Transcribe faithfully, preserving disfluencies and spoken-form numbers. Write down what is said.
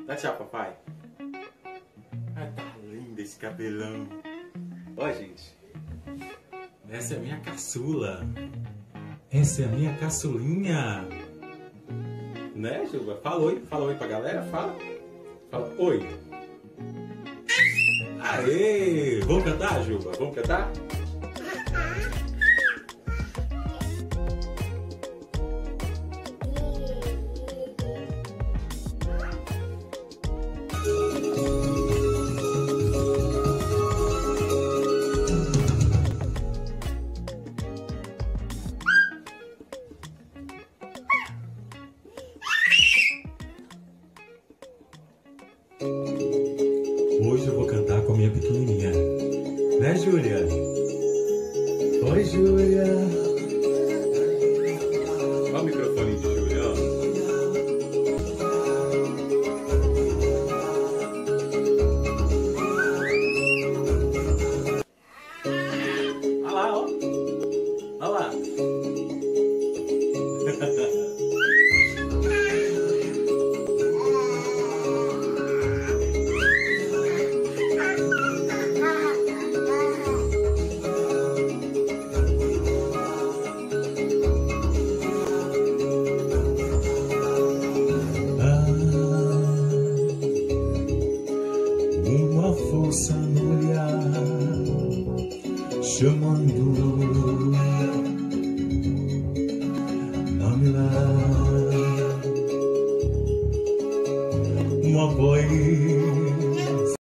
Dá tchau, papai. Ah, tá lindo esse cabelão. Ó, gente. Essa é a minha caçula. Essa é a minha caçulinha. Né, Juba? Fala oi. Fala oi pra galera. Fala. Fala oi. Aê! Vamos cantar, Juba? Vamos cantar? Hoje eu vou cantar com a minha pequenininha. Né, Júlia? Oi, Júlia. Olha o microfone de Júlia, ó. Olha lá, ó. Olha lá. Uma força no olhar, chamando